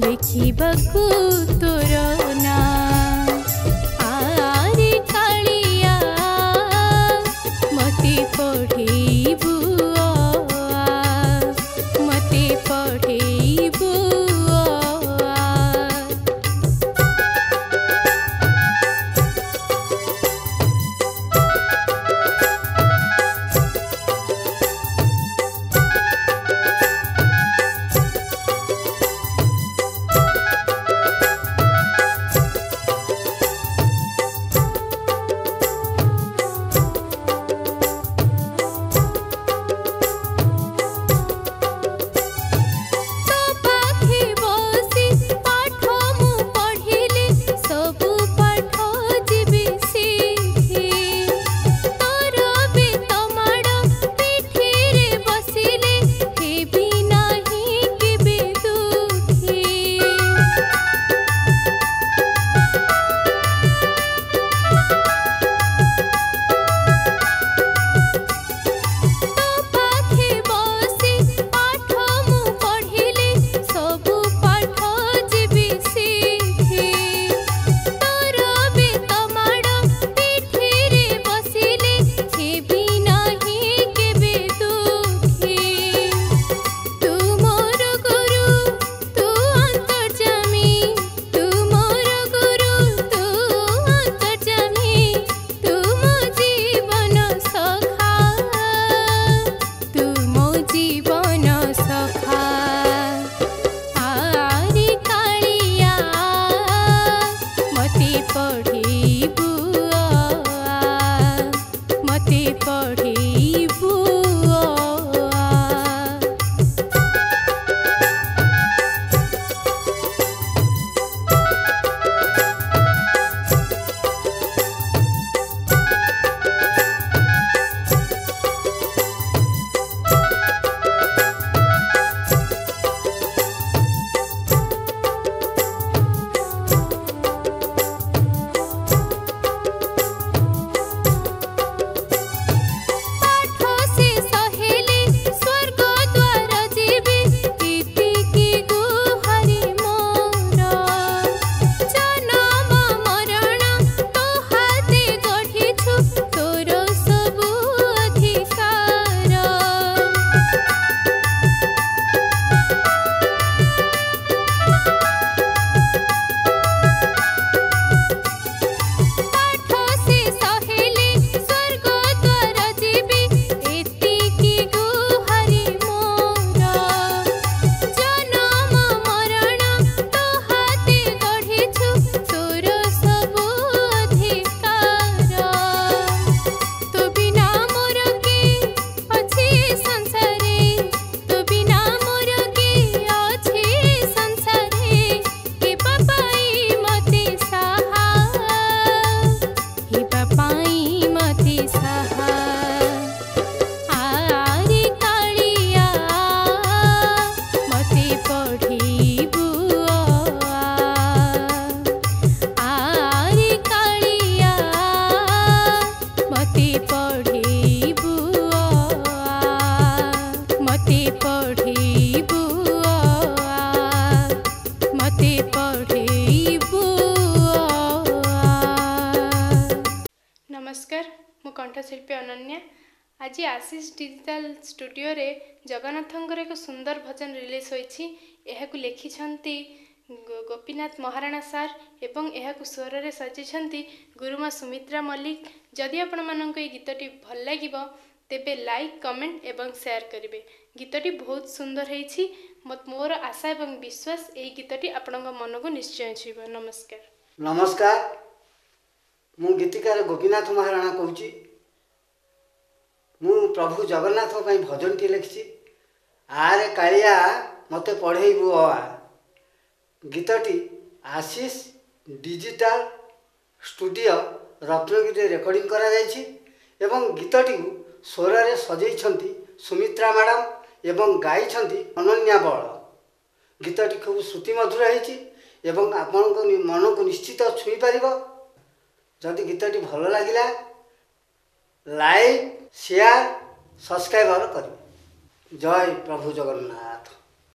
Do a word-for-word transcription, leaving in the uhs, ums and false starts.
लिखिबकु तोर ना आरे कालिया मते पढ़ेबु मते पढ़ेबु नमस्कार मु कंठशिल्पी अनन्या आज आशीष डिजिटल स्टूडियो रे जगन्नाथंकर एक सुंदर भजन रिलीज होईछि। एहाकु लिखिछंती गोपीनाथ महाराणा सार एवं एहाकु स्वर रे सजिछंती गुरुमा सुमित्रा मल्लिक। जदि आपण मानक ए गीतटी भल लागिबो तेबे लाइक कमेंट एवं शेयर करिवे। गीतटी बहुत सुंदर हेछि। मत मोर आशा एवं विश्वास ए गीतटी आपणक मन को निश्चय छुइबो। नमस्कार नमस्कार मु गीतिकार गोपीनाथ महाराणा कहूँ। मु प्रभु जगन्नाथ भजन टी लिखी आरे कालिया मते पढ़ेबू आ गीतटी Ashish digital studio Ratnagiri recording करा जायछि एवं गीतटी स्वर रे सजैछंती सुमित्रा मैडम एवं गाइछंती अनन्या बल। गीतटी खूब श्रुति मधुर होईछि एवं आपनको मन को निश्चित छुई पारिबो। जदि गीतटी भल लागिला लाइक शेयर सब्सक्राइब करें। जय प्रभु जगन्नाथ।